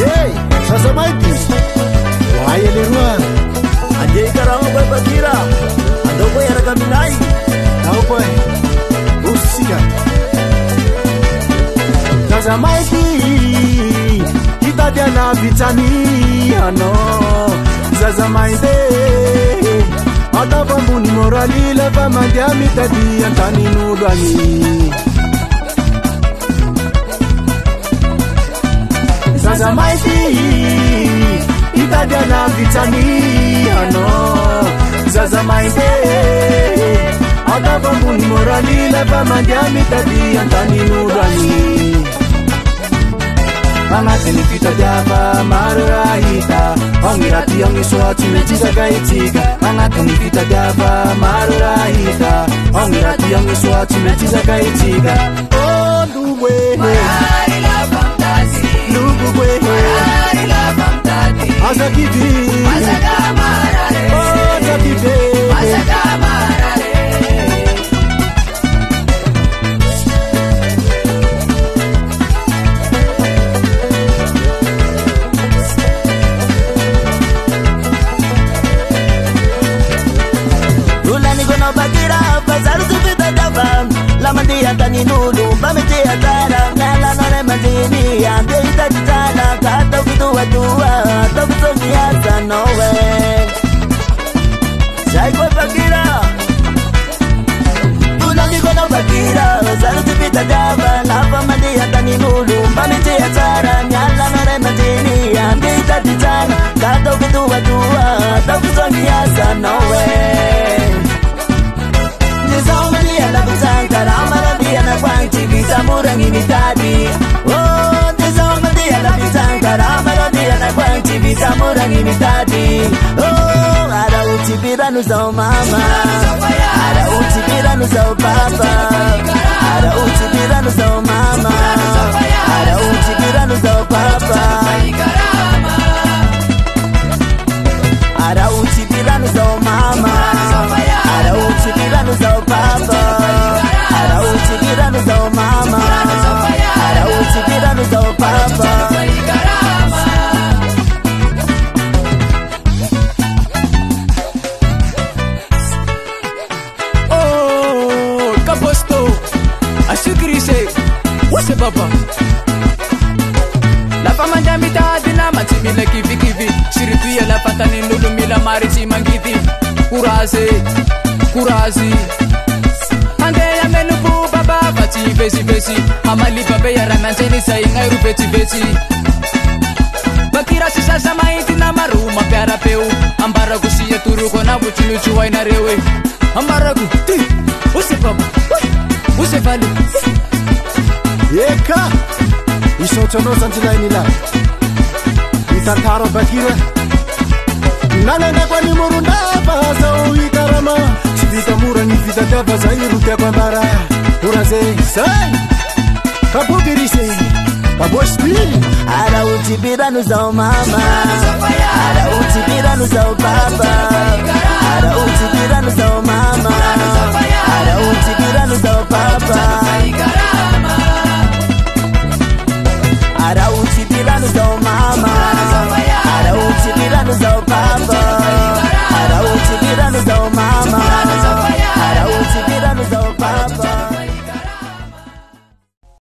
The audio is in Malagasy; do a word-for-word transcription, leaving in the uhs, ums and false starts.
Hey, sasa maiti. Wahai lerua. Ajay karama boy Bakira. Ando boy araga minai. Tahu boy. Usika. Sasa maiti. Kita dia na vitani ano. Sasa maiti. Ata bambuni morali leva mandia mitadi antani nudani. Sasa maiti itadia na vitani ano. Sasa maiti ata bambuni morali leva mandia mitadi antani nudani. Angatini kita java marahita Ongirati ongi suatu mechiga gaitika Angatini kita java marahita Ongirati ongi suatu mechiga gaitika Oh luwe Marari la fantasi Luwe Marari la fantasi Asa kivi Masaka marare Oh asa kivi Masaka marare La mandia tani nulu, bamete atara, nala nore mandini, ande ita titana, kato kitu watua, to kitu niasa no way. Saiko Bakira, tulani kono Bakira, saru tipita java, lava mandia tani nulu, bamete atara, nala nore mandini, ande ita titana, kato kitu watua, to kitu niasa no way. Melody mitadi oh tezama dia la bitangara melody na kwanti bisamura ni mitadi oh ara utibira nuzo mama ara utibira nuzo papa ara utibira nuzo mama ara utibira nuzo papa ara utibira nuzo mama ara utibira nuzo papa ara utibira nuzo mama ara utibira nuzo papa oh kaposto ashukrise wase baba la fama jamita dina matimila kivi kivi shiripia la patani nulumila marichi mangiti kurase kurasi ande ya menupu baba bati besi besi amali babe ya rananjeni sai ngairu beti beti Bakira sisa sama itina maruma pyara peu ambara kusiya turu kona buchulu chuwai na rewe ambara ku ti use baba use vali Eka isotono santilai la itakaro Bakira nana na kwa ni murunda baza uitarama sivita mura ni vita dava zairu kwa bambara uraze sai kabugirise kabosti ara utibira nuzo mama ara utibira nuzo papa ara utibira nuzo mama ara utibira nuzo papa